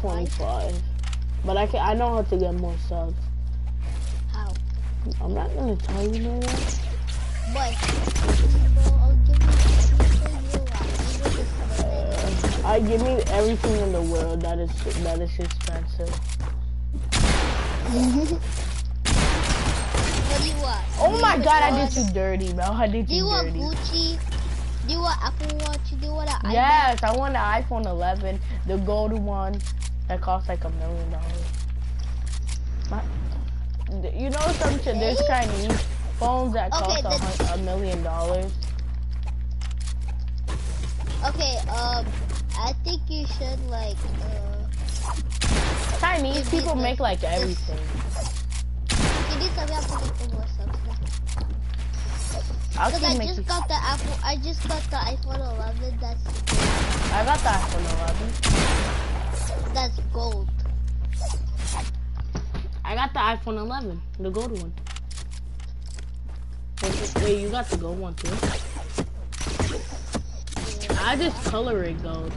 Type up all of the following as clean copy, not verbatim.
25. But I know how to get more subs. How? I'm not gonna tell you no more. But I'll give you I give me everything in the world that is expensive. What do you want? Oh my god, I did you dirty, bro. I did you dirty. Do you want Gucci? Do you want Apple Watch? Do you want an iPad? Yes, I want the iPhone 11, the gold one that costs like $1 million. You know some shit, there's Chinese phones that cost $1 million. Okay, I think you should like Chinese people make like everything. You need to have to get the more subs now. Because I just got the iPhone 11, I got the iPhone 11. That's gold. I got the iPhone 11, the gold one. Wait, you got the gold one too? Yeah. I just color it gold.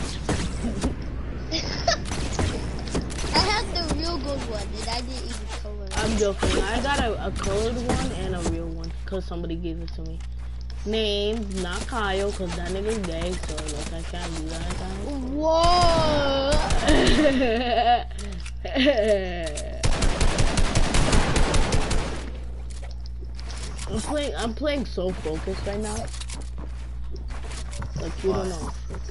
I had the real gold one and I didn't even color it. I'm joking. I got a colored one and a real one because somebody gave it to me. Name, not Kyle, because that nigga's gay, so like, I can't do that. Whoa! I'm playing so focused right now. Like, you don't know.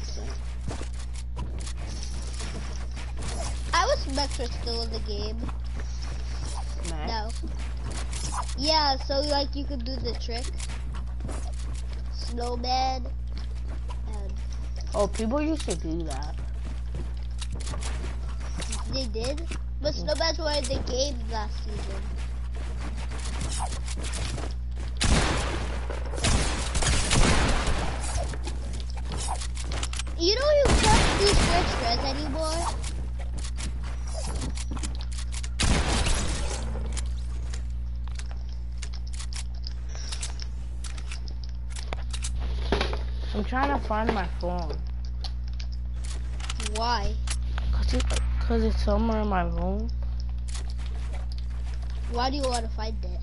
I wish Max was still in the game. Max? No. Yeah, so like you could do the trick. Snowman. And oh, people used to do that. They did? But Snowman's were in the game last season. You know you can't do search threads anymore? I'm trying to find my phone. Why? Cause it's somewhere in my room. Why do you want to find it?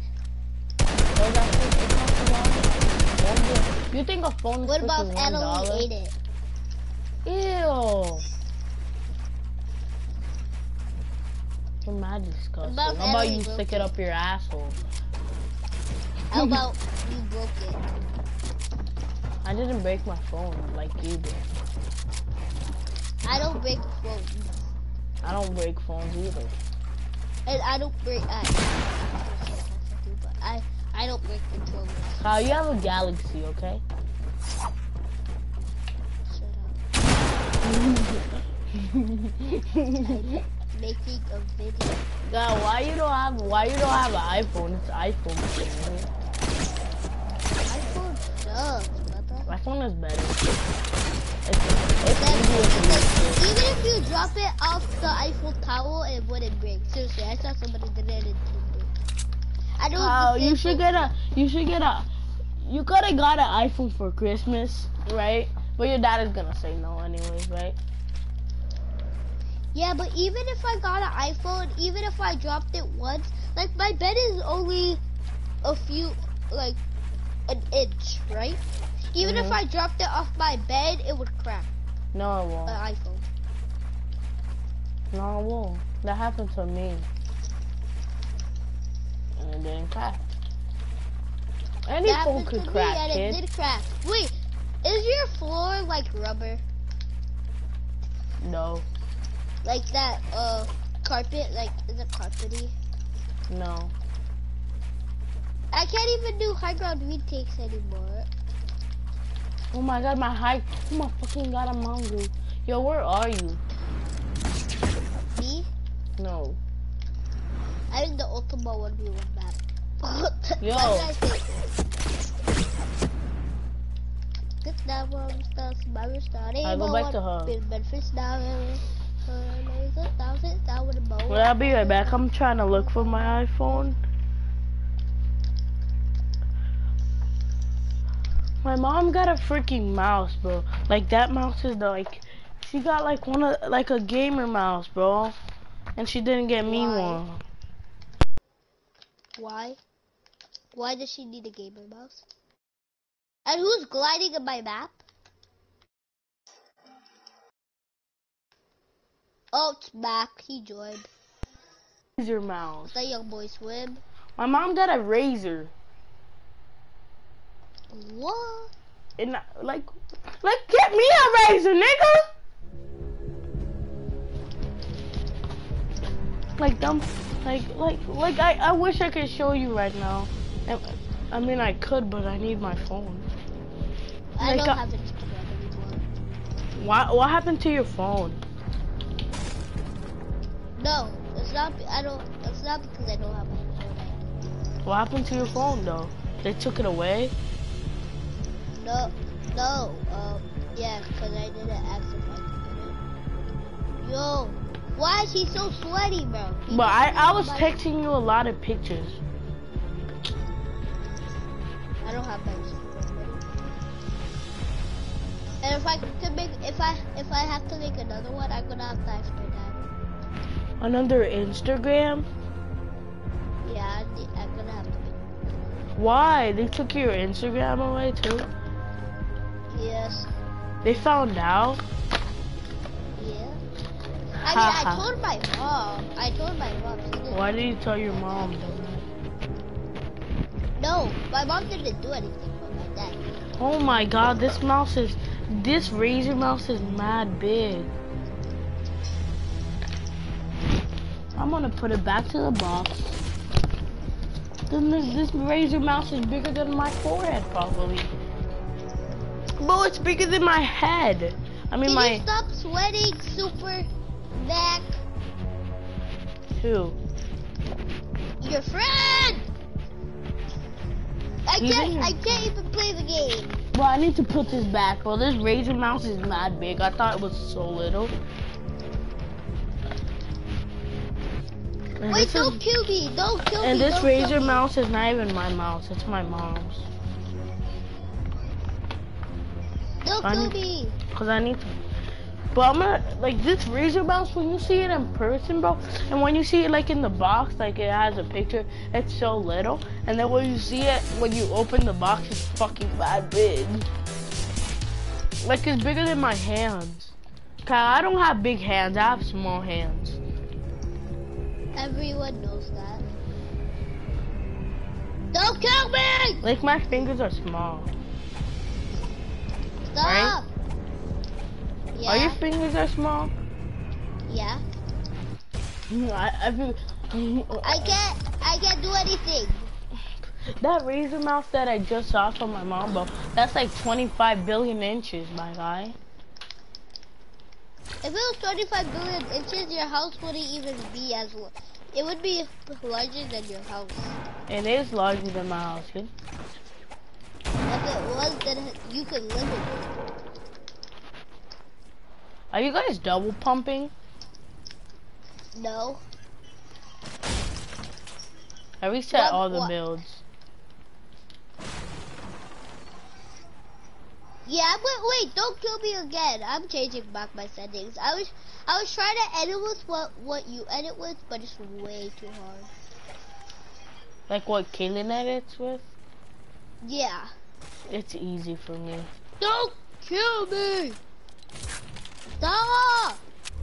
You think a phone is what about $1? Annalie ate it? Ew. You're mad disgusting. How about you stick it up your asshole? How about you broke it? I didn't break my phone like you did. I don't break phones. I don't break phones either. And I don't break I don't break controllers. Kyle, you have a Galaxy, okay? Shut up. Making a video. God, why you don't have an iPhone? It's iPhone. iPhone sucks, brother. My phone is better. Even if you drop it off the Eiffel Tower, it wouldn't break. Seriously, I saw somebody did it and it didn't break. I know. You could have got an iPhone for Christmas, right? But your dad is gonna say no anyways, right? Yeah, but even if I got an iPhone, even if I dropped it once, like my bed is only a few, like an inch, right? Even if I dropped it off my bed, it would crack. No, it won't. An iPhone. No, it won't. That happened to me. And it didn't crack. Any phone could crack, and kid. It did crack. Wait, is your floor like rubber? No. Like that, carpet? Like, is it carpety? No. I can't even do high ground retakes anymore. Oh my god, oh my fucking god, I'm hungry. Yo, where are you? Me? No. I'm in the Ultima 1v1 map. Yo. I go back to her. Well, I'll be right back. I'm trying to look for my iPhone. My mom got a freaking mouse, bro. Like, that mouse is like She got like like a gamer mouse, bro, and she didn't get me one. Why? Why does she need a gamer mouse? And who's gliding in my map? Oh, it's Mac. He joined. Razer mouse. The young boy swim. My mom got a Razer. What? And like get me a Razer, nigga. Like dumb, like I wish I could show you right now. I mean I could, but I need my phone. I don't have Instagram anymore. What happened to your phone? No, it's not. It's not because I don't have my phone. What happened to your phone though? They took it away? No. Yeah, because I didn't ask if I could get it. Yo, why is he so sweaty, bro? But I was texting you a lot of pictures. I don't have my Instagram. And if I have to make another one, I'm gonna have to ask my dad. Another Instagram? Yeah, I'm gonna have to make. Why? They took your Instagram away too? Yes. They found out? Yeah. I mean, I told my mom. She didn't. Why did you tell your mom? No, my mom didn't do anything, but my dad. Oh my god, this Razer mouse is mad big. I'm gonna put it back to the box. Then this Razer mouse is bigger than my forehead, probably. But it's bigger than my head. I mean, Can you stop sweating, Super Mac? Who? Your friend. I can't even play the game. Well, I need to put this back. Well, this Razer mouse is mad big. I thought it was so little. And wait, don't kill me. Don't kill me. And this Razer mouse is not even my mouse. It's my mom's. Don't kill me. Cause I need to. But I'm gonna, like, this Razer mouse, when you see it in person, bro, and when you see it like in the box, like it has a picture, it's so little. And then when you see it, when you open the box, it's fucking that big. Like it's bigger than my hands. Cause I don't have big hands, I have small hands. Everyone knows that. Don't kill me! Like my fingers are small. Stop! Right? Yeah. Are your fingers are small? Yeah. I can't do anything. That Razer mouse that I just saw from my mom, bro, that's like 25 billion inches, my guy. If it was 25 billion inches, your house wouldn't even be as large. It would be larger than your house. It is larger than my house, kid. If it was, then you could live in it. Are you guys double pumping? No. I reset all the builds. Yeah, but wait, don't kill me again. I'm changing back my settings. I was trying to edit with what you edit with, but it's way too hard. Like what Kaylin edits with? Yeah. It's easy for me. Don't kill me! Stop!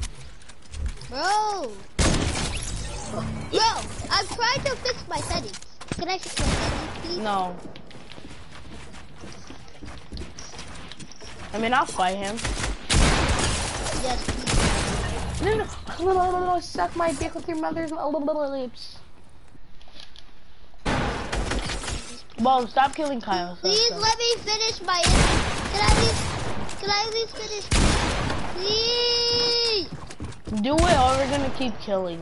Bro! Bro, I'm trying to fix my settings. Can I fix my settings, please? No. I mean, I'll fight him. Yes, please. No, suck my dick with your mother's lips. Well, stop killing Kyle. Please let me finish my. Can I at least finish? Please. Do it, or we're gonna keep killing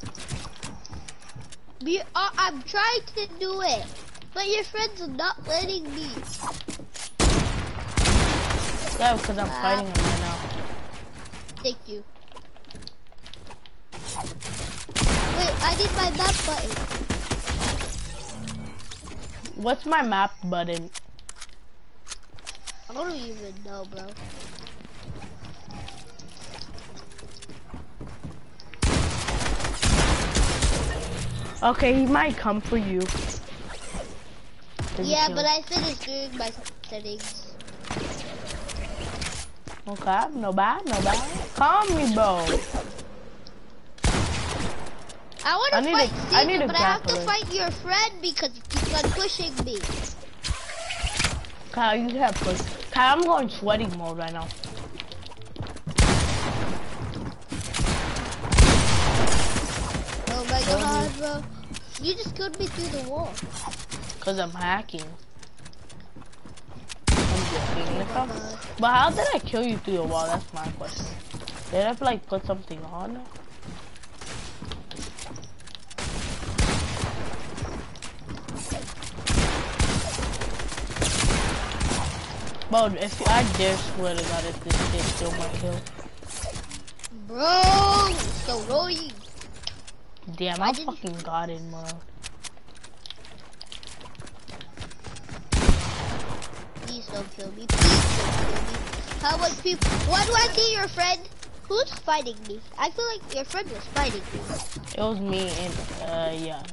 you. I'm trying to do it, but your friend's not letting me. Yeah, because I'm fighting him right now. Thank you. Wait, I need my map button. What's my map button? I don't even know, bro. Okay, he might come for you. Yeah, but I finished doing my settings. Okay, no bad, no bad. Calm me, bro. I want to fight Caesar, but I have to grappler. fight your friend because he keeps on pushing me. Kyle, you have push. Kyle, I'm going sweating mode right now. Oh my god, bro. You just killed me through the wall. Cause I'm hacking. I'm joking. But how did I kill you through the wall? That's my question. Did I like put something on? Bro, if I dare swear to God, if this shit still my kill. Bro, so annoying. Damn, I fucking got it, bro. Please don't kill me. Please don't kill me. How much people? Why do I see your friend? Who's fighting me? I feel like your friend was fighting me. It was me and, yeah.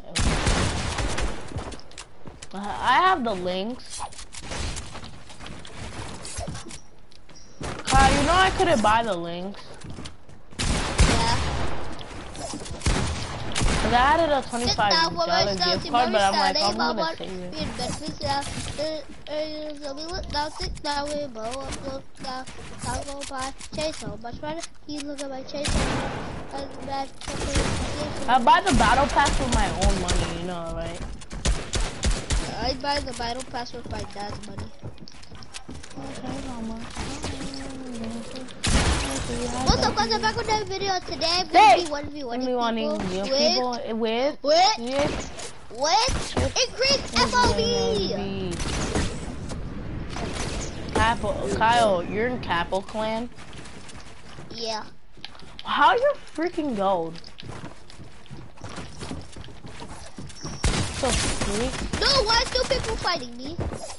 I have the links. Kyle, you know I couldn't buy the links. Yeah. Cause I added a $25 gift card, but I'm like, I'm gonna save it. I buy the battle pass with my own money, you know, right? I buy the battle pass with my dad's money. Okay, mama. What's up, guys? I'm back with another video. Today I'm gonna be 1v1 people with increased FOB. Kyle, you're in Capo Clan? Yeah. How you freaking gold? So sweet. No, why are two people fighting me?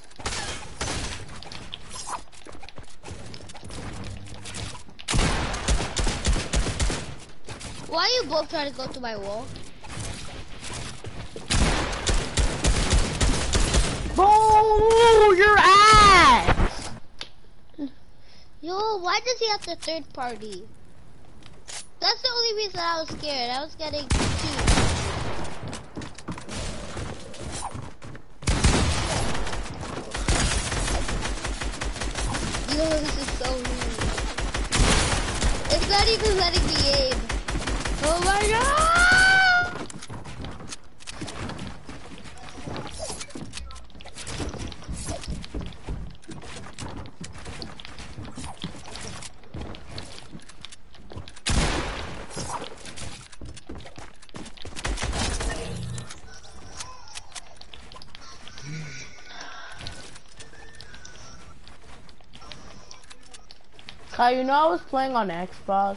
Why are you both trying to go to my wall? Bro, your ass! Yo, why does he have the third party? That's the only reason I was scared. I was getting confused. Yo, this is so weird. It's not even letting me aim. Oh my god! Kyle, you know I was playing on Xbox?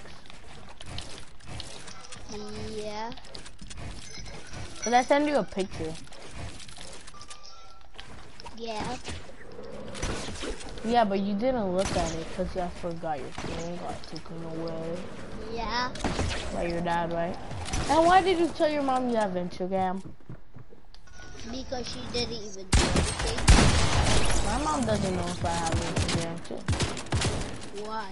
Yeah. Did I send you a picture? Yeah. Yeah, but you didn't look at it because I forgot your phone got taken away. Yeah. By your dad, right? And why did you tell your mom you have Instagram? Because she didn't even do anything. My mom doesn't know if I have Instagram too. Why?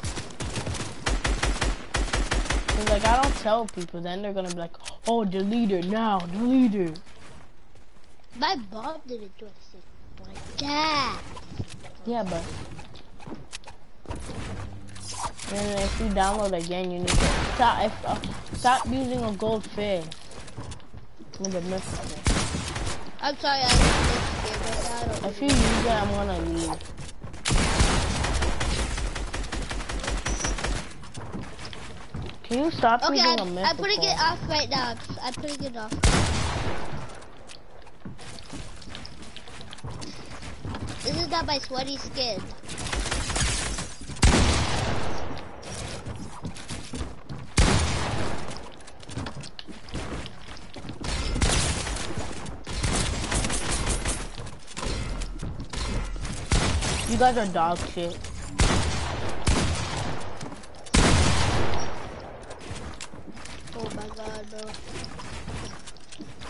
Cause like I don't tell people, then they're gonna be like, oh, delete it now, delete it. My mom didn't do anything. My dad. Yeah, but then if you download again, you need to stop using a gold fish. With a mythical. I'm sorry, I didn't get it, but I don't. If you use it, I'm gonna leave. Can you stop using a mythical? I'm putting it off right now. I'm putting it off. This is not my sweaty skin. You guys are dog shit. Oh my god, bro.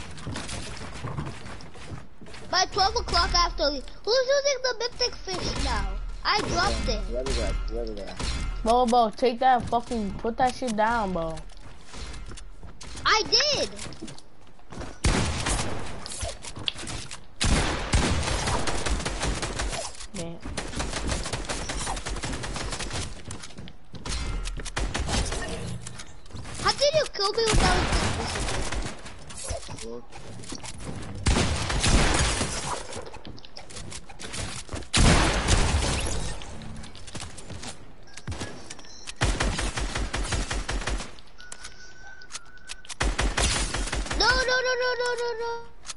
By 12 o'clock I have to leave. Who's using the mythic fish now? I dropped it. Whoever that. Bro, take that fucking, put that shit down, bro. I did. Man. How did you kill me without a No.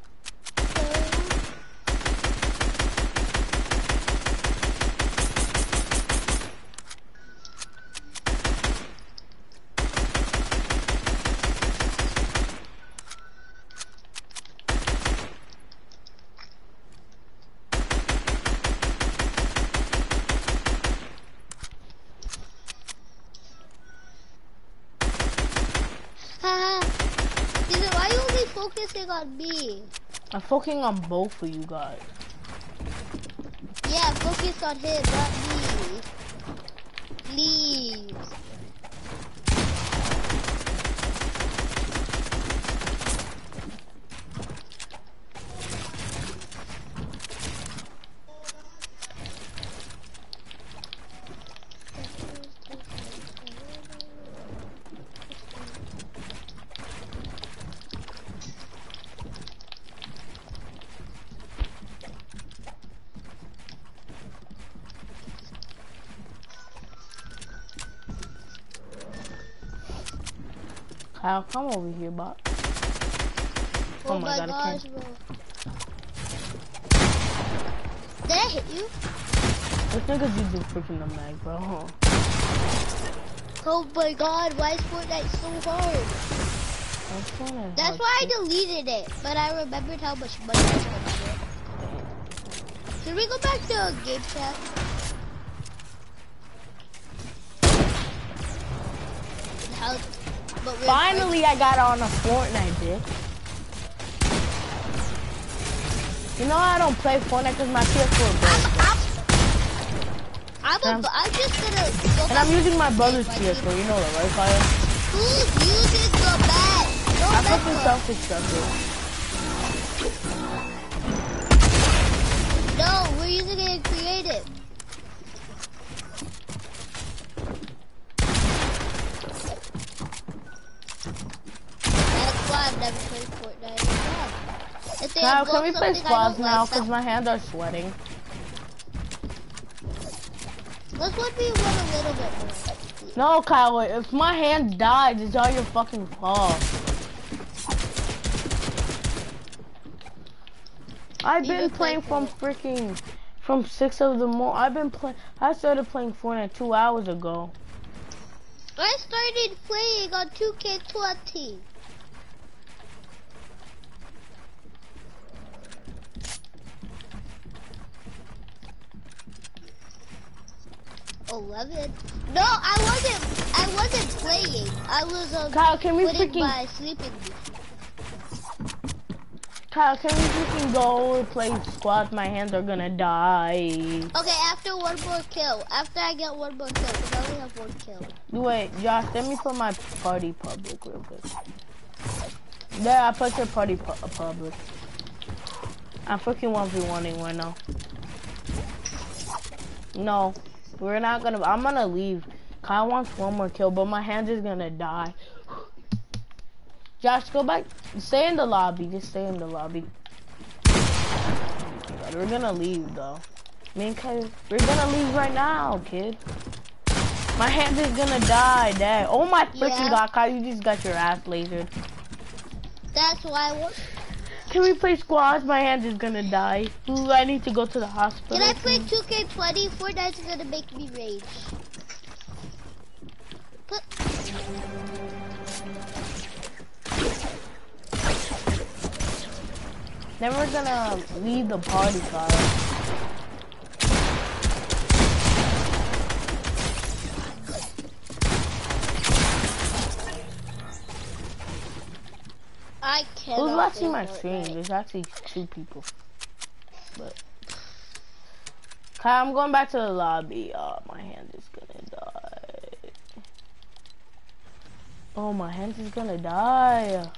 Why are you only focusing on me? I'm focusing on both of you guys. Yeah, focus on him, not me. Please. Kyle, come over here, bot. Oh my gosh, bro. Did I hit you? This nigga's using freaking the mag, bro. Oh my god, why is Fortnite so hard? That's why I deleted it, but I remembered how much money I spent on it. Should we go back to game chat? Finally, I got on a Fortnite, bitch. You know I don't play Fortnite because my PS4 broke. I'm just gonna go and I'm using my brother's PS4, you know that, right, Kyle? Who's using the bag? I'm fucking self-destructive. No, we're using it in creative. That's why I've never played Fortnite again. Kyle, can we play squads now? Because my hands are sweating. Let's 1v1 a little bit more. No, Kyle, if my hand dies, it's all your fucking fault. I've been playing from 6 of the morning. I started playing Fortnite 2 hours ago. I started playing on 2K20. 11. No, I wasn't playing. I was Kyle, can we putting freaking my sleeping. Kyle, can we freaking go play squads? My hands are gonna die. Okay, after one more kill. After I get one more kill, because I only have one kill. Wait, Josh, let me put my party public real quick. There, I put your party public. I'm freaking 1v1ing right now. No, we're not gonna. I'm gonna leave. Kyle wants one more kill, but my hand is gonna die. Josh, go back. Stay in the lobby. Just stay in the lobby. God, we're gonna leave though. Me and Kyle, we're gonna leave right now, kid. My hand is gonna die, Dad. Oh my freaking god, Kyle, you just got your ass lasered. That's why I want. Can we play squads? My hand is gonna die. Ooh, I need to go to the hospital. Can I play 2K20? Fortnite's gonna make me rage. Then we're gonna leave the party, Kyle. I cannot. Who's watching my stream? There's actually 2 people. But Kyle, I'm going back to the lobby. Oh, my hand is gonna die. Oh, my hand is gonna die.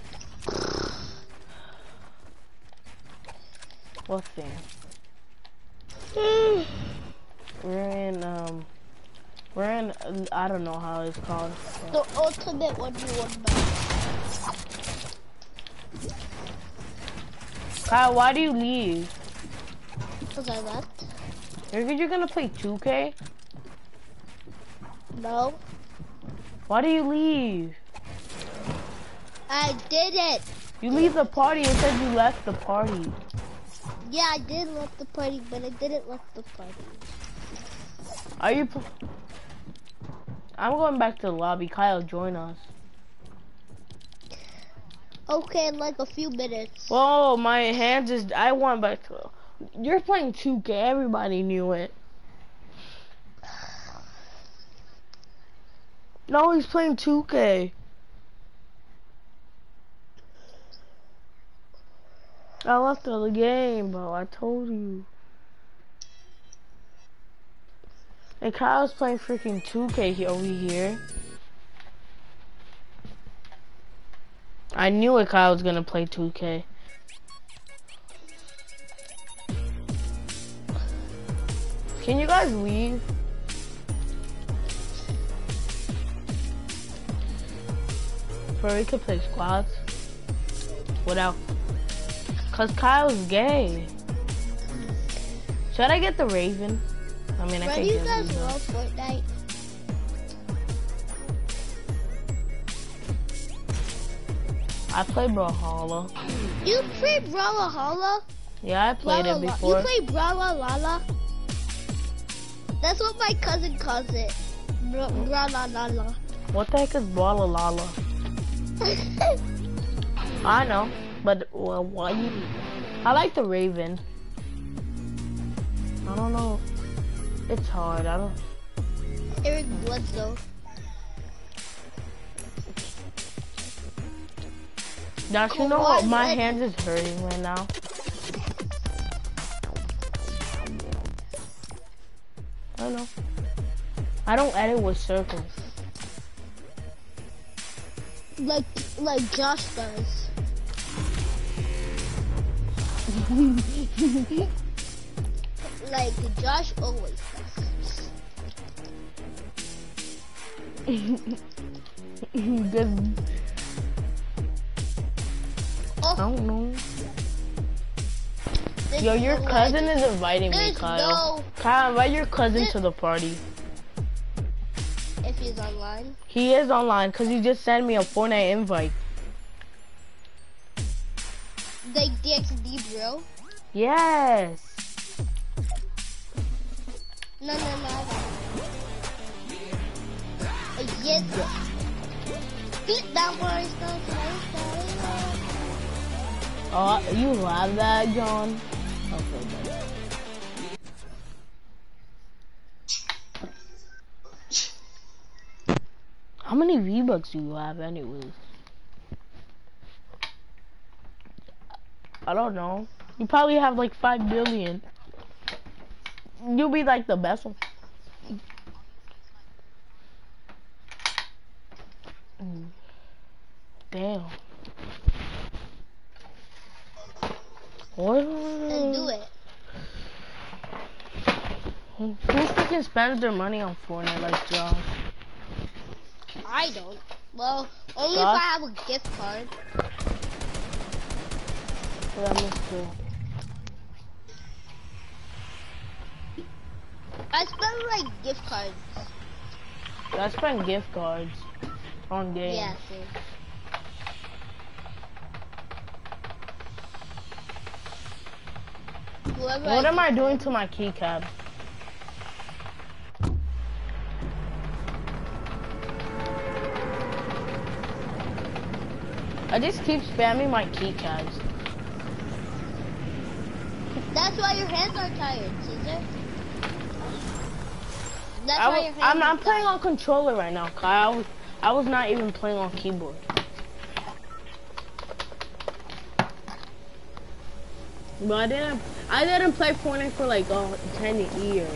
What thing? We're in, I don't know how it's called. The ultimate 1v1 match. Kyle, why do you leave? Because I left. You're gonna play 2K? No. Why do you leave? I didn't. You leave the party and said you left the party. Yeah, I did left the party, but I didn't left the party. Are you? I'm going back to the lobby. Kyle, join us. Okay, in like a few minutes. Whoa, my hands is. I want back to. You're playing 2K. Everybody knew it. No, he's playing 2K. I left the game, bro. I told you. And Kyle's playing freaking 2K over here. I knew it. Kyle was gonna play 2K. Can you guys leave? Bro, we could play squads. Without. Cause Kyle's gay. Should I get the Raven? I mean, I When can't you get guys Raven. love Fortnite? I play Brawlhalla. You play Brawlhalla? Yeah, I played it before. You play Brawlhalla? That's what my cousin calls it. Brawlhalla. What the heck is Brawlhalla? I know, but well, why you? I like the Raven. I don't know. It's hard. I don't. Eric Bledsoe. Don't you know what? My hands is hurting right now. I know. I don't edit with circles. Like Josh does. Like Josh always Good. Oh. I don't know. There's Yo, your no cousin way. is inviting me, There's Kyle. no- Kyle, invite your cousin to the party. If he's online. He is online because he just sent me a Fortnite invite. Like DXD, bro. Yes. No. Yes. Beat that boy stuff. Oh, you love that, John? Okay, buddy. How many V-Bucks do you have anyways? I don't know. You probably have like 5 billion. You'll be like the best one. Damn. What? Let's do it. Who freaking spends their money on Fortnite like Josh? I don't. Well, only Josh? if I have a gift card. That must be. I spend like gift cards. I spend gift cards on games. Yeah, see. What am I doing to my keycap? I just keep spamming my keycaps. That's why your hands are tired, Caesar. That's why your hands I'm are playing tired. on controller right now, Kyle. I was not even playing on keyboard. But I didn't play Fortnite for like 10 years.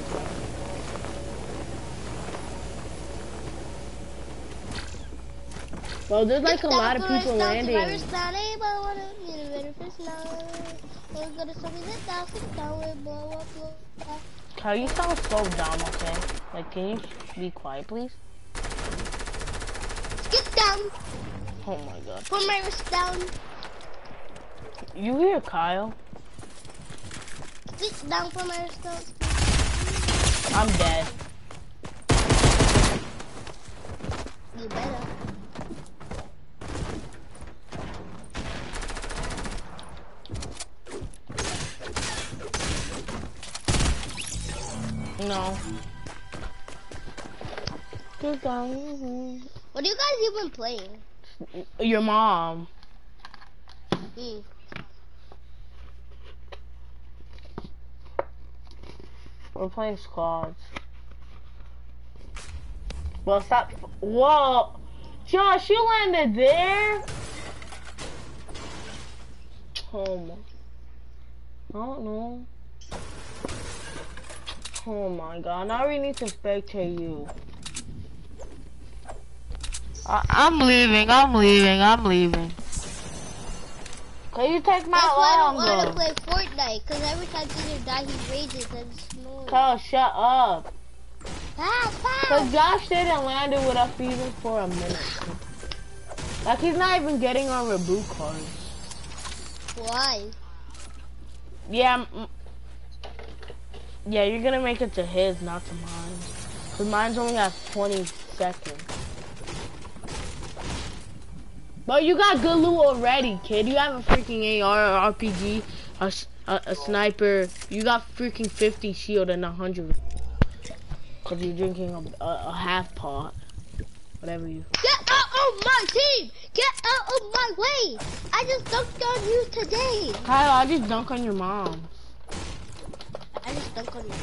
Well, there's like a lot of people landing. Kyle, you sound so dumb, okay? Like, can you be quiet, please? Get down. Oh my god. Put my wrist down. You hear Kyle? Get down, put my wrist down. I'm dead. You better. No. What are you guys even playing? Your mom. We're playing squads. Well, stop. Whoa. Josh, you landed there? Oh my. I don't know. Oh my god, now we need to spectate you. I'm leaving. Can you take my That's why I don't alarm, want to play Fortnite, because every time Peter dies, he rages and snores. Kyle, shut up. Pow. Cause Josh didn't land it with us even for a minute. Like, he's not even getting on reboot cards. Why? Yeah, yeah, you're gonna make it to his, not to mine. Cause mine's only has 20 seconds. But you got good loot already, kid. You have a freaking AR, RPG, a sniper. You got freaking 50 shield and 100. Cause you're drinking a half pot. Whatever you. Get out of my team! Get out of my way! I just dunked on you today! Kyle, I just dunk on your mom. I just dunked on your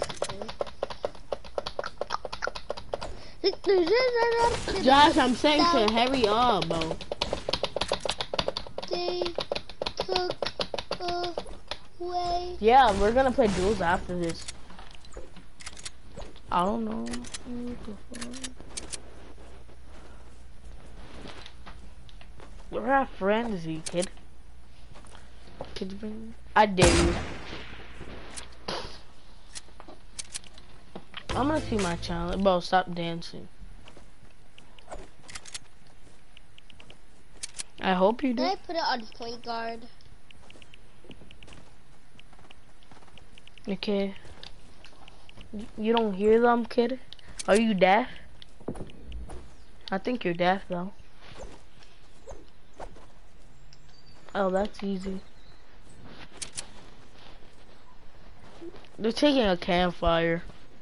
face. Josh, I'm saying to hurry up, bro. They took away. Yeah, we're gonna play duels after this. I don't know. We're at frenzy, kid. Kids bring. I dare you. I'm gonna see my channel. Bro, stop dancing. I hope you do. Can I put it on point guard? Okay. You don't hear them, kid? Are you deaf? I think you're deaf, though. Oh, that's easy. They're taking a campfire.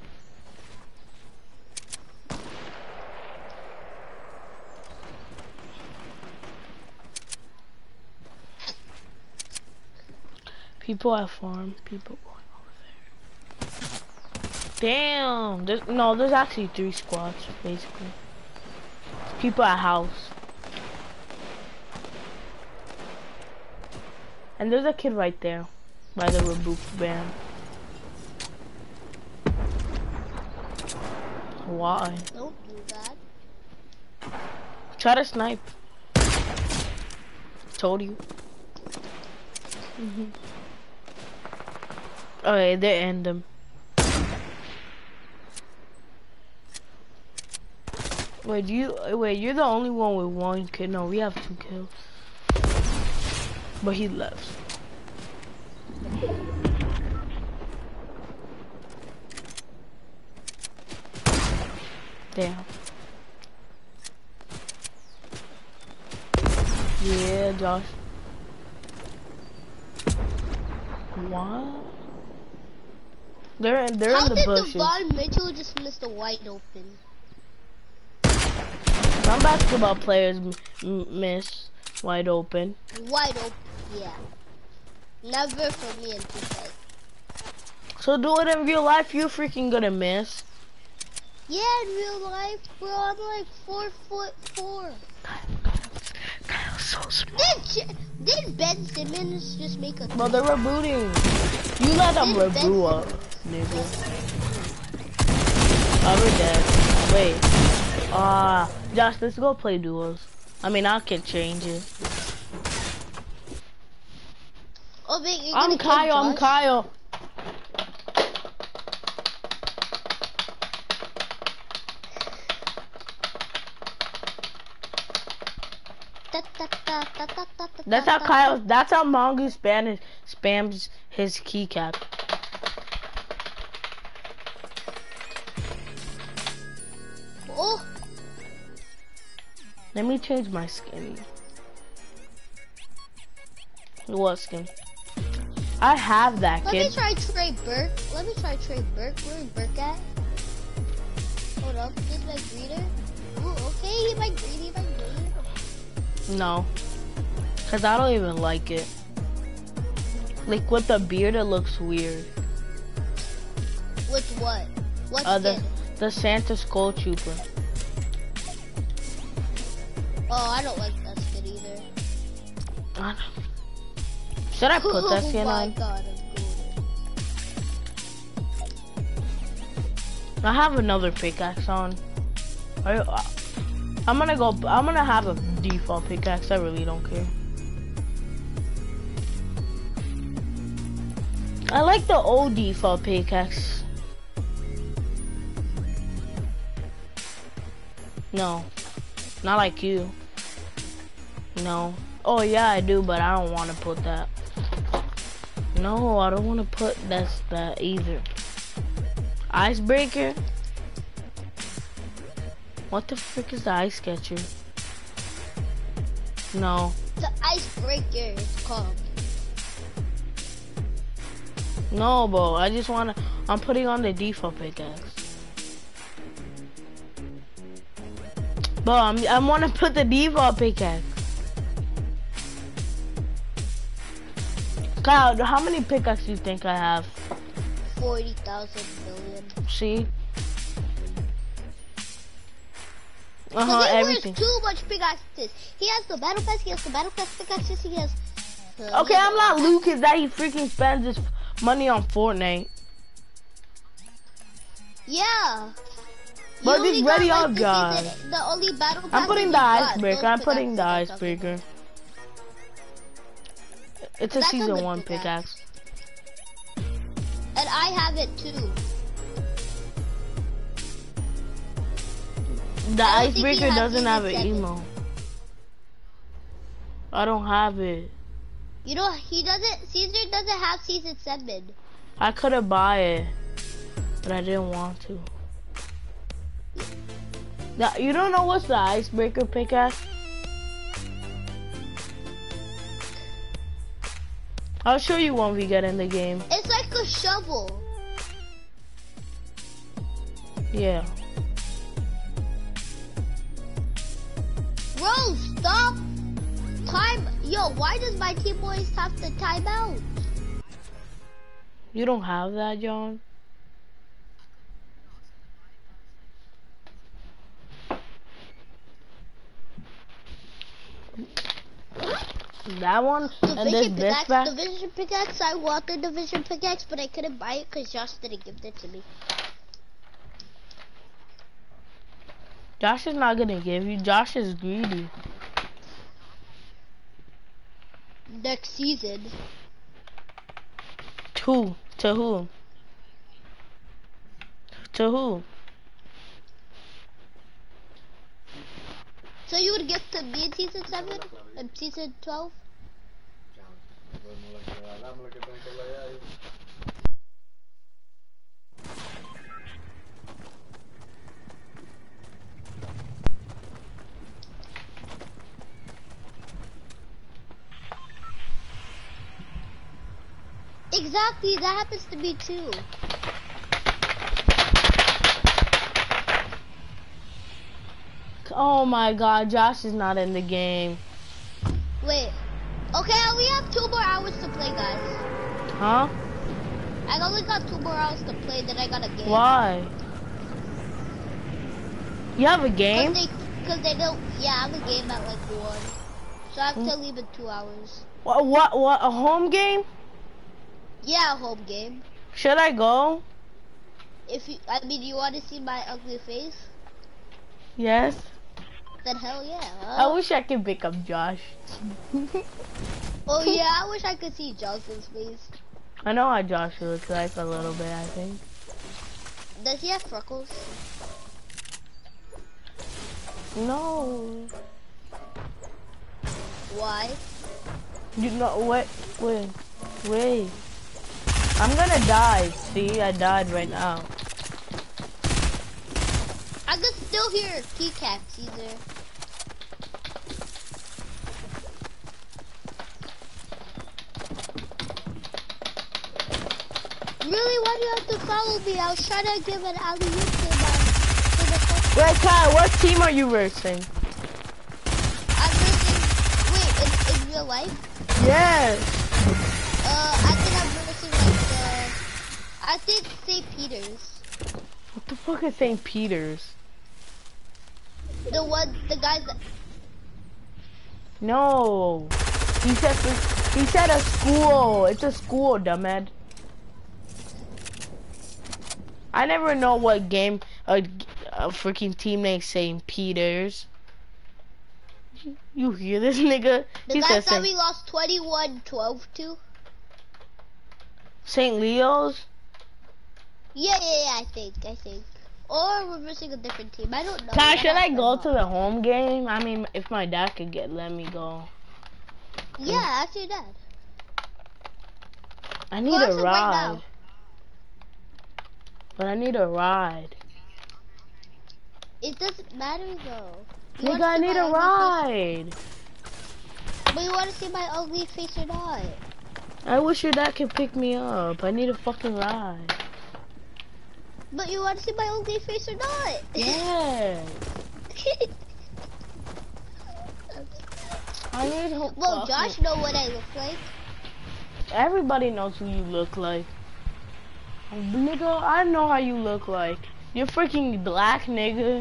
People at farm, people going over there. Damn, there's actually 3 squads, basically. People at house. And there's a kid right there, by the reboot band. Why? Don't do that. Try to snipe. Told you. Okay, they end them. Wait, you're the only one with 1 kill. No, we have 2 kills. But he left. Damn. Yeah, Josh. What? They're in the bushes. How did Devon Mitchell just miss the wide open? Some basketball players miss wide open. Wide open, yeah. Never for me in 2K. So do it in real life, you're freaking gonna miss. Yeah, in real life, bro, I'm like 4'4". Kyle, so small. Did Ben Simmons just make a? Well, they're rebooting. You let them reboot up, nigga. Oh, we're dead. Wait. Josh, let's go play duos. I mean, I can change it. Oh, wait, you're I'm Kyle. I'm Kyle. That's how Kyle. That's how Mongoose spams his keycap. Oh. Let me change my skin. What skin? I have that, kid. Let me try Trey Burke. Let me try Trey Burke. Where's Burke at? Hold up. This is my greeter. Ooh, okay, he might greet. No. Cause I don't even like it. Like with the beard, it looks weird. With what? What skin? The Santa Skull Trooper. Oh, I don't like that skin either. Should I put that skin on? Oh my god, I'm I have another pickaxe on. I'm gonna have a default pickaxe. I really don't care. I like the old default pickaxe. No, not like you. No. Oh yeah, I do, but I don't want to put that. No, I don't want to put that either. Icebreaker? What the frick is the ice catcher? No. The icebreaker is called. No, bro. I just wanna. I'm putting on the default pickaxe. Bro, I wanna put the default pickaxe. Kyle, how many pickaxes do you think I have? 40,000 million. See? Everything. He wears too much pickaxes. He has the battle pass. He has the battle pass pickaxes. He has. Okay, I'm not Lucas that he freaking spends his money on Fortnite. Yeah. But it's ready up, John. The only battle pass. I'm putting the icebreaker. I'm putting the icebreaker. It's a season 1 pickaxe. And I have it too. The icebreaker doesn't have an emo. I don't have it. You know, he doesn't. Caesar doesn't have season 7. I could have bought it, but I didn't want to. You don't know what's the icebreaker pickaxe? I'll show you when we get in the game. It's like a shovel. Yeah. Bro, stop. Time. Yo, why does my team always have to time out? You don't have that, John? That one and this back. Division pickaxe. I want the division pickaxe, but I couldn't buy it because Josh didn't give it to me. Josh is not gonna give you. Josh is greedy. Next season. To who? To who? So you would give to me in season 7 and season 12? Exactly, that happens to me too. Oh my god, Josh is not in the game. Wait. Okay, we have 2 more hours to play, guys. Huh? I only got 2 more hours to play, then I got a game. Why? You have a game? Cause they don't, yeah, I have a game at like 1. So I have to leave in 2 hours. What, a home game? Yeah, a home game. Should I go? I mean, you want to see my ugly face? Yes. Then hell yeah. I wish I could pick up Josh. Oh yeah, I wish I could see Johnson's face. I know how Josh looks like a little bit, I think. Does he have freckles? No. Why? You know what? Wait. I'm gonna die. See, I died right now. I can still hear keycaps either. Really? Why do you have to follow me? I was trying to give an alley-oop to the Wait, Kyle, what team are you versing? I'm versing. Wait, in real life? Yes. I think I'm versing like I think St. Peter's. What the fuck is St. Peter's? The guys that. No. He said a school. It's a school, dumbass. I never know what game a freaking team named St. Peter's. You hear this nigga? The guys that we lost 21-12 to? St. Leo's? Yeah, I think. Or we're missing a different team. I don't know. Should I go to the home game? I mean, if my dad could let me go. Yeah, ask your dad. I need a ride. But I need a ride. It doesn't matter though. Nigga, I need a ride. But you want to see my ugly face or not? I wish your dad could pick me up. I need a fucking ride. But you want to see my ugly face or not? Yeah. I need help. Well, Josh know what I look like. Everybody knows who you look like. Nigga, I know how you look like. You're freaking black, nigga.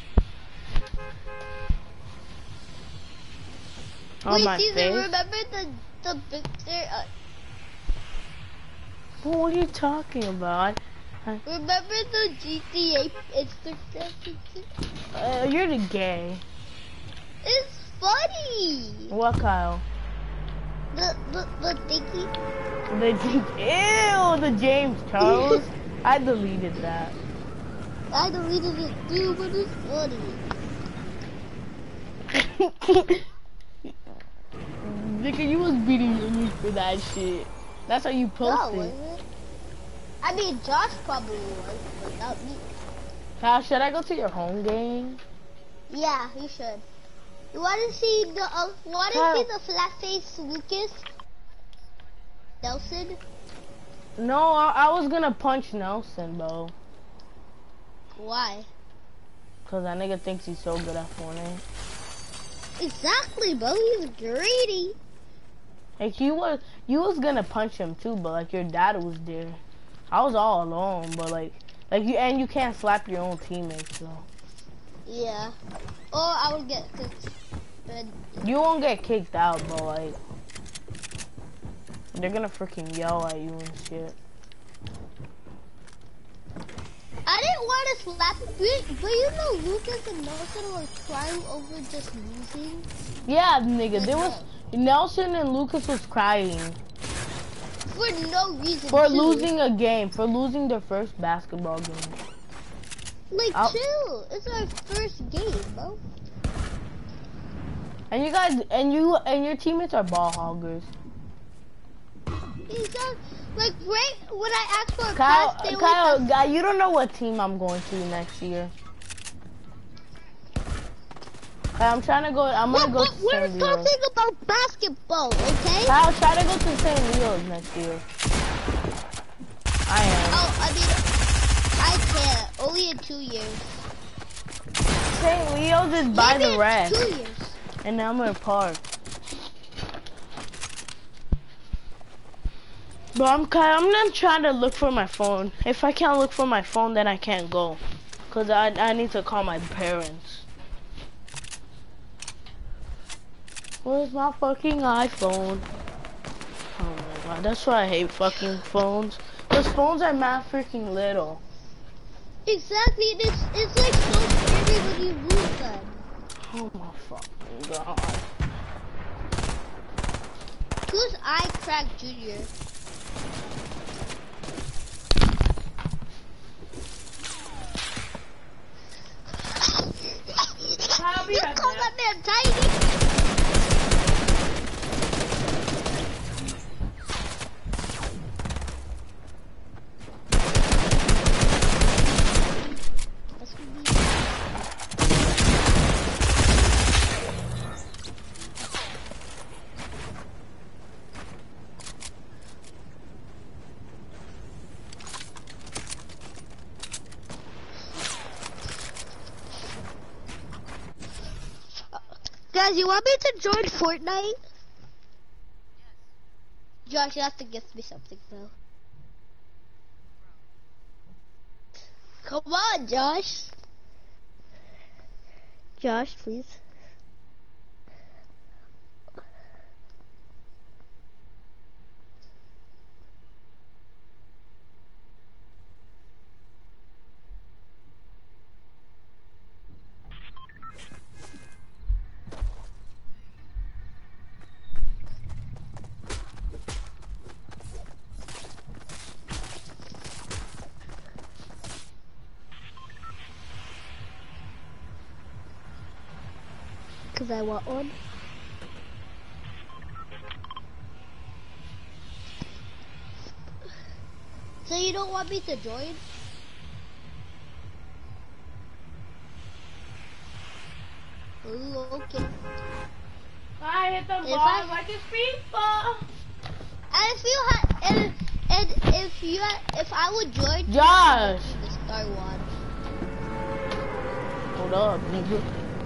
On my Caesar, face. remember the picture? What are you talking about? Remember the GTA Instagram picture? You're the gay. It's funny. What, Kyle? The thingy. Ew, the James Charles. I deleted that. I deleted it too, but it's funny. Nigga, you was beating your knee for that shit. That's how you posted. No, was it? I mean, Josh probably was, but not me. Kyle, should I go to your home game? Yeah, you should. You want to see the flat face Lucas Nelson? No, I was gonna punch Nelson, bro. Why? Cause that nigga thinks he's so good at Fortnite. Exactly, bro. He's greedy. Like you was gonna punch him too, but like your dad was there. I was all alone, but like you can't slap your own teammates, so. Yeah. Or I would get kicked. You won't get kicked out, but like they're gonna freaking yell at you and shit. I didn't want to slap him, but you know Lucas and Nelson were crying over just losing. Yeah, nigga, Nelson and Lucas was crying. For no reason. For losing a game, for losing their first basketball game. Like, chill. It's our first game, bro. And you guys, and your teammates are ball hoggers. Like, right when I asked for a Kyle, pass, they Kyle, you don't know what team I'm going to next year. Kyle, I'm gonna go to St. We're Leo's. talking about basketball, okay? Kyle, try to go to St. Leo's next year. I am. Oh, I mean, I can't. Only in 2 years. St. Leo's is by the rec. 2 years. In Elmer Park. But I'm not trying to look for my phone. If I can't look for my phone, then I can't go. Cause I need to call my parents. Where's my fucking iPhone? Oh my god, that's why I hate fucking phones. Those phones are mad freaking little. Exactly, and it's like so scary when you lose them. Oh my fucking god. Who's iCrack Junior? You call that man tiny? Guys, you want me to join Fortnite? Josh, you have to gift me something, bro. Come on, Josh. Josh, please. Cause I want one. So you don't want me to join? Ooh, okay. I hit the ball like a speedball. And if you had, if I would join, Josh, the Star One. Hold up, nigga.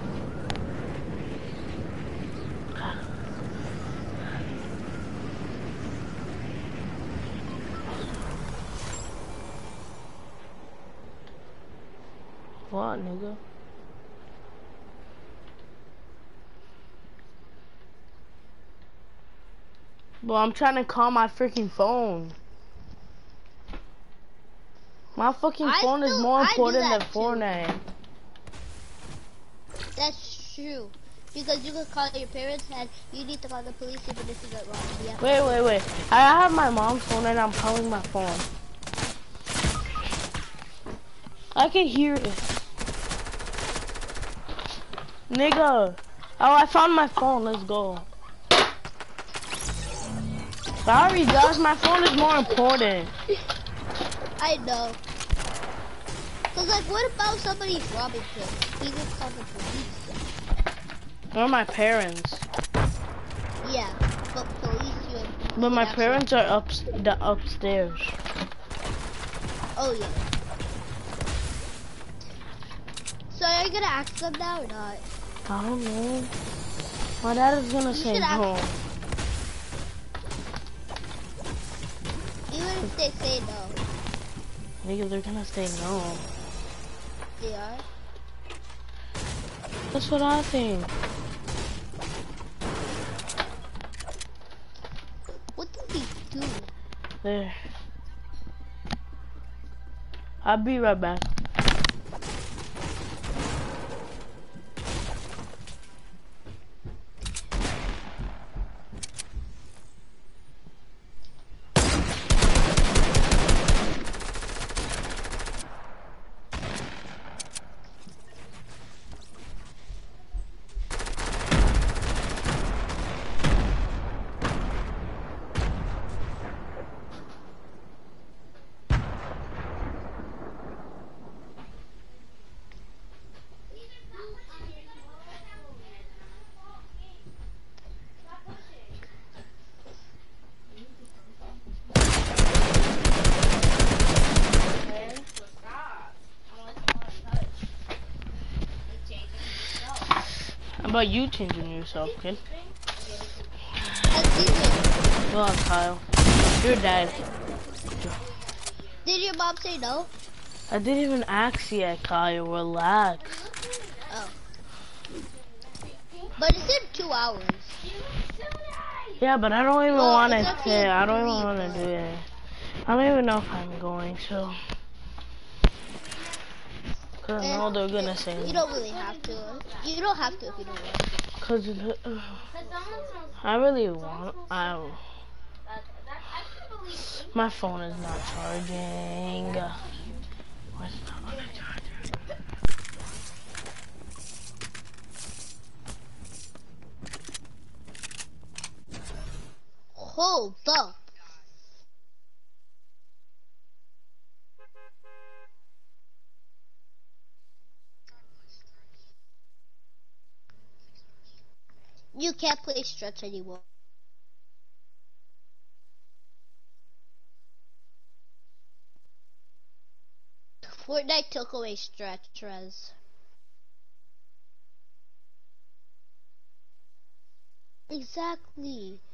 What, nigga? Bro, I'm trying to call my freaking phone. My fucking phone is more important than Fortnite. That's true. Because you can call your parents and you need to call the police even if you get wrong. Yeah. Wait. I have my mom's phone and I'm calling my phone. I can hear it. Nigga. Oh, I found my phone. Let's go. Sorry, Josh. My phone is more important. I know. Cause like, what about somebody's robbing him? He can call the police. Or my parents. Yeah, but police you. But my parents are upstairs. Oh yeah. So are you gonna ask them now or not? I don't know. My dad is gonna say no. Even if they say no. Nigga, they're gonna say no. They are? That's what I think. What did they do? There. I'll be right back. How about you changing yourself, kid? Go on, Kyle. Your dad. Did your mom say no? I didn't even ask yet, Kyle. Relax. Oh. But it's in 2 hours. Yeah, but I don't even Well, want to. it's actually Yeah, I don't even 3, want to but- do it. I don't even know if I'm going. So, cause I know they're gonna say. You don't really have to. You don't have to if you don't want to. Cause I really want. My phone is not charging. Where's my other charger? Hold up. You can't play stretch anymore. Fortnite took away stretch, Rez. Exactly.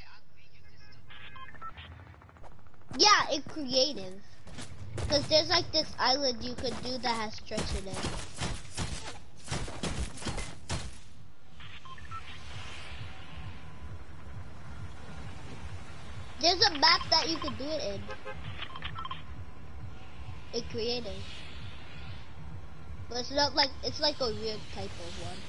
Yeah, in creative. Because there's like this island you could do that has stretch in it. There's a map that you could do it in. In creative. But it's not like, it's like a weird type of one.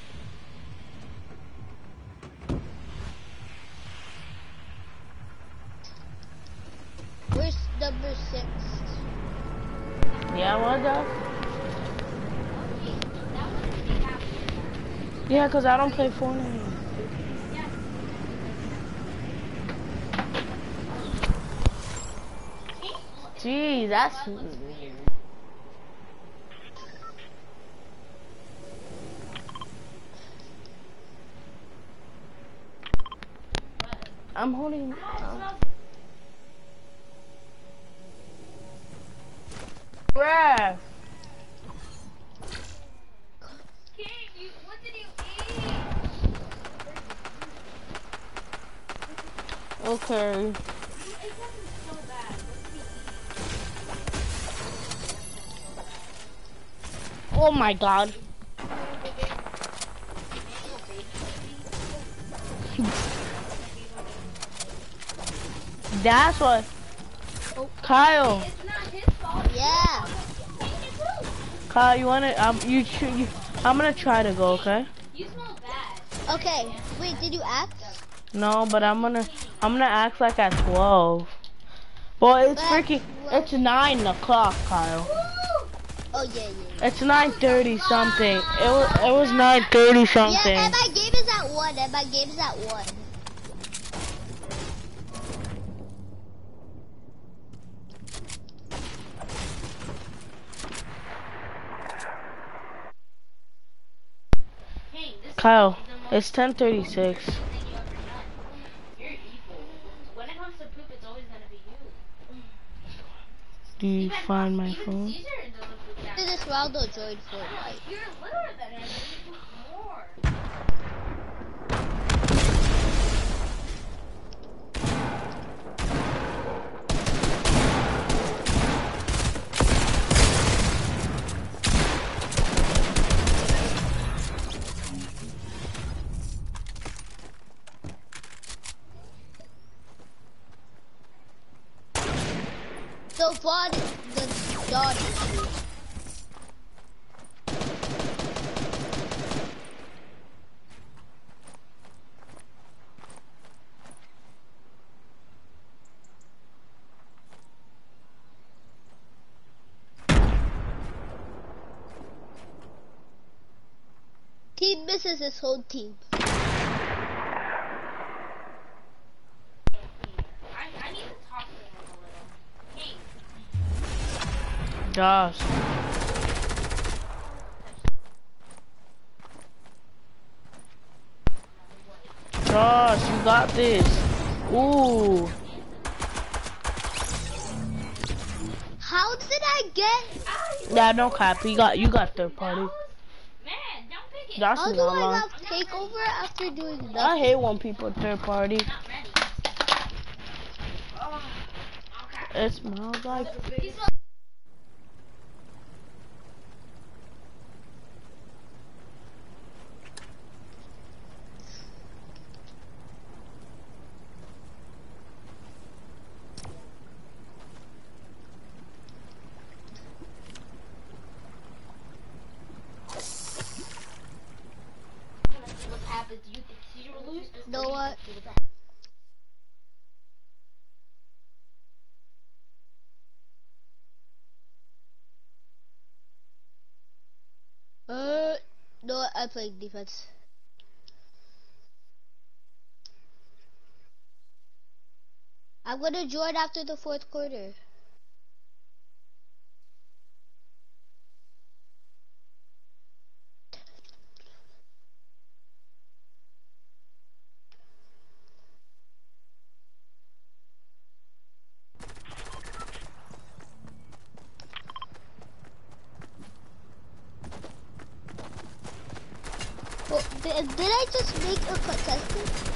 Where's number 6? Yeah, what the? Yeah, cause I don't play Fortnite. Gee, that's. I'm holding. Bruh. What did you eat? Okay. It wasn't so bad. Oh my god. That's what. Kyle. It's not his fault. Yeah. Kyle, you wanna? I'm gonna try to go. Okay. You smell bad. Okay. Wait, did you ask? No, but I'm gonna act like at 12. Well, it's But- freaking. It's 9 o'clock, Kyle. Oh, yeah, yeah. It's 9:30 something. It was 9:30 something. Yeah, and my game is at 1, and my game is at 1. Hey, this Kyle, is the most it's 10:36. thing you ever done. You're evil. When it comes to poop, it's always gonna be you. Do you find my Even phone? Caesar doesn't poop that After this round, I'll join Fortnite. You're littler than him, and you poop more. So far, the dog issue. Team misses his whole team. I need to talk to him a little. Hey, Josh. Josh, you got this. Ooh. How did I get? Yeah, no cap. You got third party. man, don't pick it. Josh How is do not I long. have takeover after doing nothing? I hate when people third party. Not ready. Oh, okay. It smells like. He smells Know what? No, I play defense. I'm gonna join after the fourth quarter. Well, did I just make a contestant?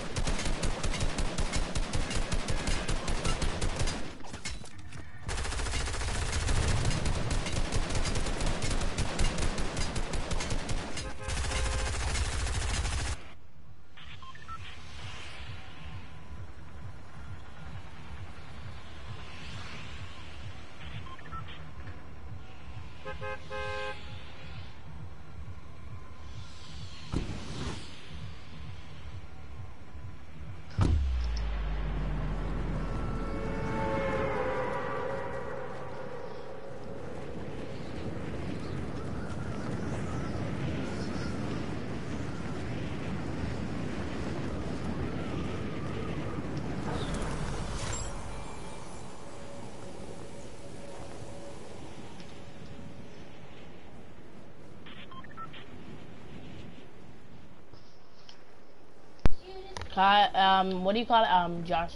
Kyle, what do you call it? Josh.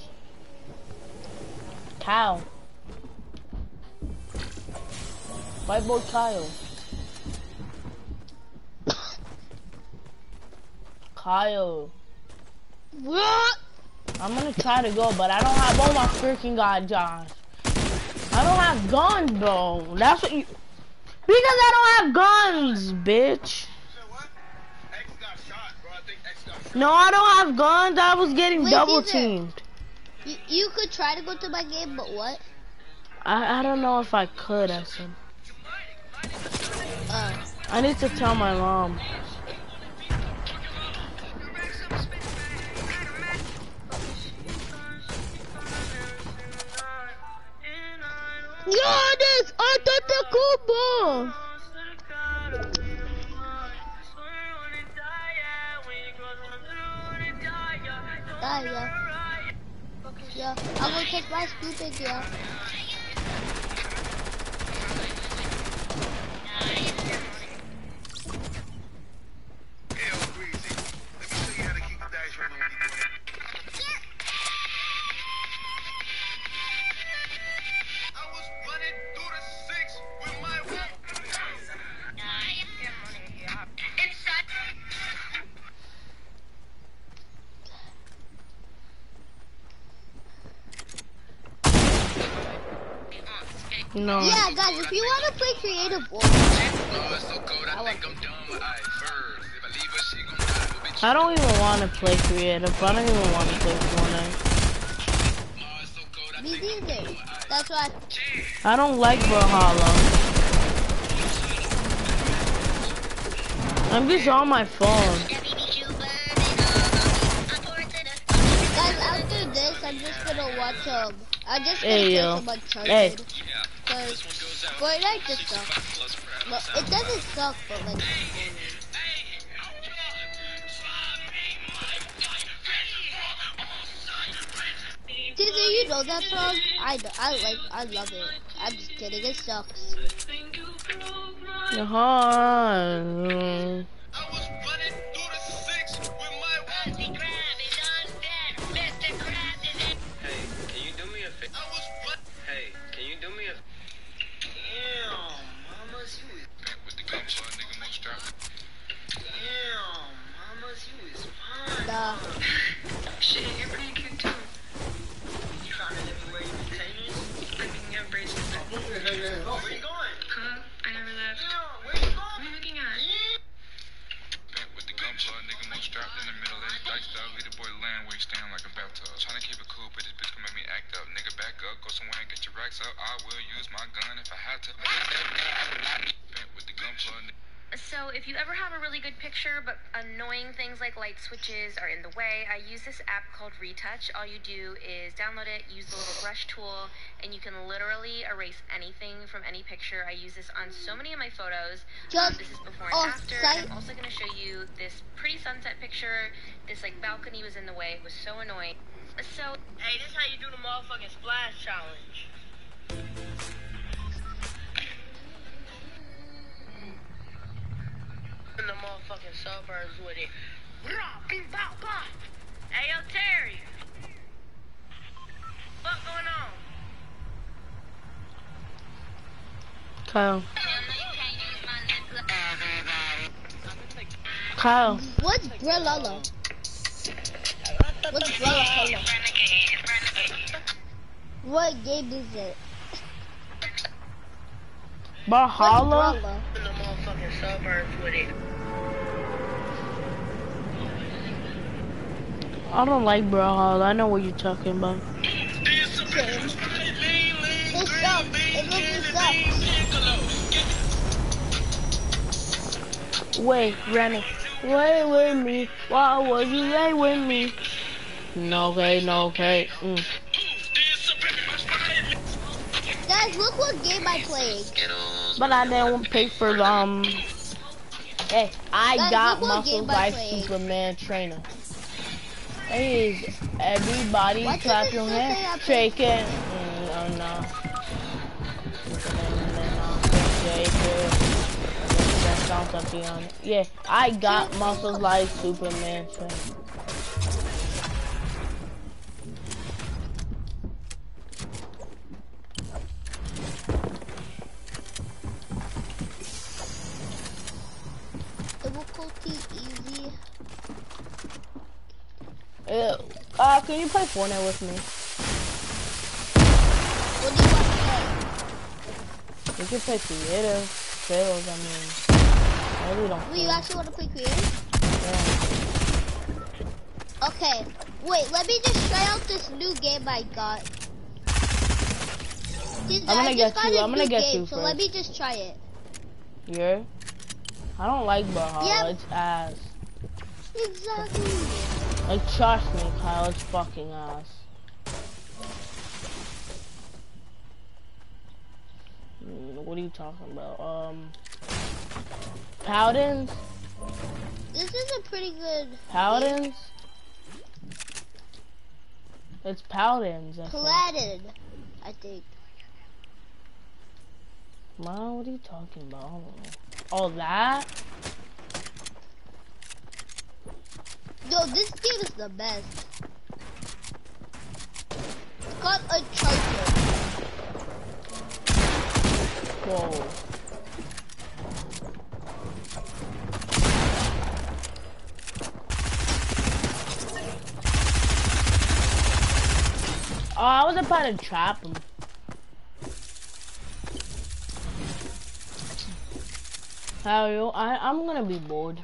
Kyle. White boy Kyle. Kyle. What? I'm gonna try to go, but I don't have, oh my freaking god, Josh. I don't have guns, bro. That's what you, because I don't have guns, bitch. No, I don't have guns. I was getting Wait, double Caesar, teamed. You could try to go to my game, but what? I don't know if I could, I said. I need to tell my mom. Giannis Antetokounmpo. Yeah, I'm gonna take my stupid girl. No. Yeah, guys, if you want to play creative I don't even want to play creative. I don't even want to play Fortnite. me neither. That's why. I don't like Brawlhalla. I'm just on my phone. Guys, after this, I'm just gonna watch I'm just gonna Hey, play yo. some Uncharted. Hey. Cause Fortnite just sucks. No, it doesn't suck, but like. Caesar, you know that song? I love it. I'm just kidding, it sucks. Nah. Shit, you're pretty cute too. You trying to live where you containers? I think you have braces. Where you going? Huh? I never left. Yeah, where you going? What are you looking at? Back with the gunplug, nigga, no strapped in the middle, they diced out, lead the boy land where he stand like a bathtub. Tryna keep it cool, but this bitch gon' make me act up. Nigga, back up, go somewhere and get your racks up. I will use my gun if I had to. Back with the gunplug, So if you ever have a really good picture, but annoying things like light switches are in the way, I use this app called Retouch. All you do is download it, use the little brush tool, and you can literally erase anything from any picture. I use this on so many of my photos. This is before and after. And I'm also going to show you this pretty sunset picture. This like balcony was in the way. It was so annoying. So, hey, this is how you do the motherfucking splash challenge. In the motherfucking suburbs with it. Hey, yo, Terry. What's going on? Kyle. Kyle. What's Brelala? What's Brelala? What game is it? Brawlhalla? In the motherfucking suburbs with it. I don't like Brawlhalla. I know what you're talking about. It sucks. It really sucks. Wait, Rennie. Wait with me. Why was you late with me? No, okay, no, okay. Guys, look what game I played. But I didn't pay for Hey, I Guys, got look what muscles game I like played. Superman trainer. Hey, everybody Why clap does it your still say I hands, played? shake it. Oh no. Yeah, I got muscles like Superman trainer. Difficulty easy. Can you play Fortnite with me? What do you want to We can play creative. Sales, I mean. I really don't play? Wait, you care. actually want to play creative? Yeah. Okay. Wait, let me just try out this new game I got. I'm gonna get you So first. let me just try it. Yeah? I don't like Brawlhalla. Yep. It's ass. Exactly. Like, trust me, Kyle, it's fucking ass. What are you talking about? Paladins? This is a pretty good Paladins? It's Paladins. I think. Paladin, I think. Man, what are you talking about? I don't know. Oh, that? Yo, this game is the best. It's called Uncharted. Whoa. Oh, I was about to trap him. How are you? I'm gonna be bored.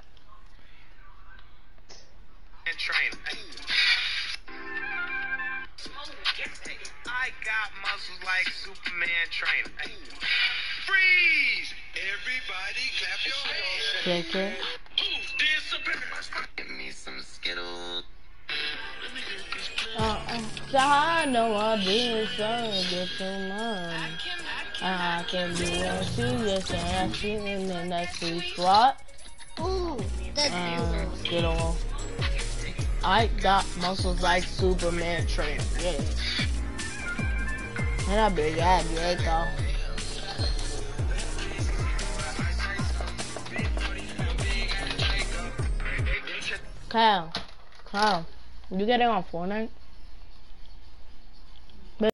I got muscles like Superman trainer. Freeze! Everybody clap your hands. Shake it. Give me some Skittles. I know I've been so good for mine. I can be a serious and I see in the next week. What? Ooh, that's beautiful. Skittle. I got muscles like Superman trainer. Yeah. And a big ass Draco. Kyle, you get it on Fortnite?